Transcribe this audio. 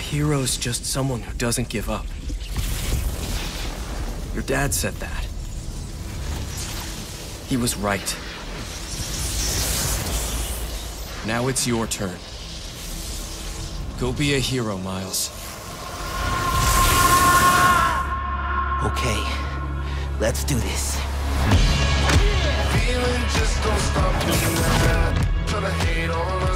hero's just someone who doesn't give up. Your dad said that. He was right. Now it's your turn. Go be a hero, Miles. Okay, let's do this. Feeling just don't stop doing that. Tryna hate all